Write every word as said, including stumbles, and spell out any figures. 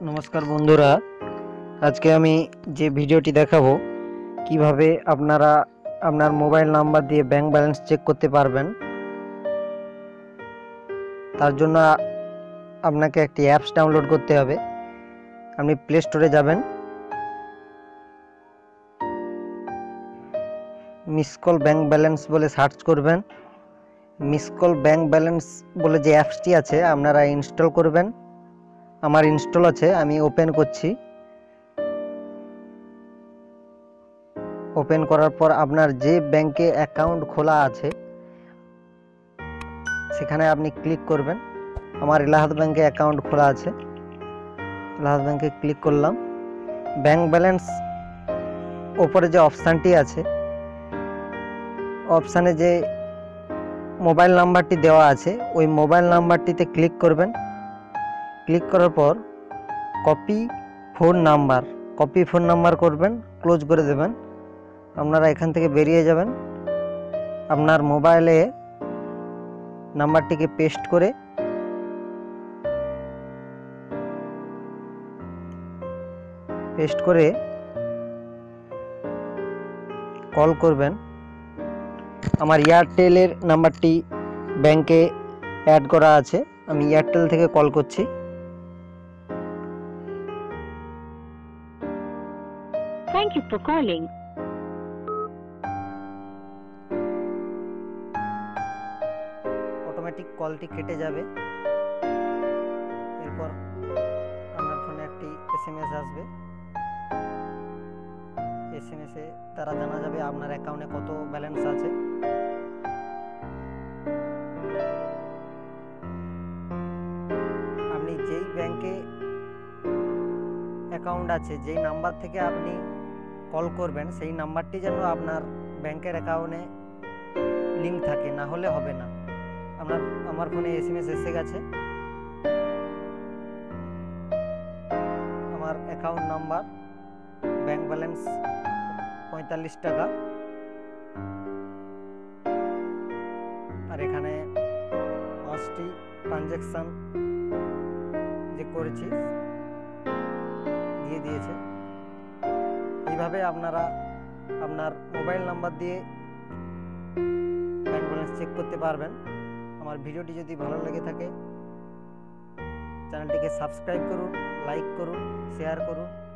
নমস্কার বন্ধুরা, আজকে আমি যে ভিডিওটি দেখাবো কিভাবে আপনারা আপনার মোবাইল নাম্বার দিয়ে ব্যাংক ব্যালেন্স চেক করতে পারবেন। তার জন্য আপনাকে একটি অ্যাপস ডাউনলোড করতে হবে। আপনি প্লে স্টোরে যাবেন, মিস কল ব্যাংক ব্যালেন্স বলে সার্চ করবেন। মিস কল ব্যাংক ব্যালেন্স বলে যে অ্যাপসটি আছে আপনারা ইনস্টল করবেন। আমার ইনস্টল আছে, আমি ওপেন করছি। ওপেন করার পর আপনার যে ব্যাংকে অ্যাকাউন্ট খোলা আছে সেখানে আপনি ক্লিক করবেন। আমার এলাহাবাদ ব্যাংকে অ্যাকাউন্ট খোলা আছে, এলাহাবাদ ব্যাংকে ক্লিক করলাম। ব্যাংক ব্যালেন্স ওপরে যে অপশানটি আছে, অপশানে যে মোবাইল নাম্বারটি দেওয়া আছে ওই মোবাইল নাম্বারটিতে ক্লিক করবেন। ক্লিক করার পর copy phone number copy phone number করবেন, ক্লোজ করে দেবেন। আপনারা এখান থেকে বেরিয়ে যাবেন। আপনার মোবাইলে নাম্বারটিকে পেস্ট করে পেস্ট করে কল করবেন। আমার এয়ারটেলের নাম্বারটি ব্যাংকে অ্যাড করা আছে, আমি এয়ারটেল থেকে কল করছি। Thank you for calling. Automatic কলটি কেটে যাবে। এরপর আপনার ফোনে একটি এসএমএস আসবে। এসএমএসে তারা জানা যাবে আপনার অ্যাকাউন্টে কত ব্যালেন্স আছে। আপনি যেই ব্যাংকে অ্যাকাউন্ট আছে, যেই নাম্বার থেকে আপনি কল করবেন সেই নাম্বারটি যেন আপনার ব্যাংকের অ্যাকাউন্টে লিঙ্ক থাকে, না হলে হবে না। আপনার আমার ফোনে এসএমএস এসে গেছে। আমার অ্যাকাউন্ট নাম্বার, ব্যাংক ব্যালেন্স পঁয়তাল্লিশ টাকা, আর এখানে পাঁচটি ট্রানজ্যাকশান যে করেছি দিয়ে দিয়েছে। এইভাবে আপনারা আপনার মোবাইল নাম্বার দিয়ে ব্যাংক ব্যালেন্স চেক করতে পারবেন। আমার ভিডিওটি যদি ভালো লেগে থাকে চ্যানেলটিকে সাবস্ক্রাইব করুন, লাইক করুন, শেয়ার করুন।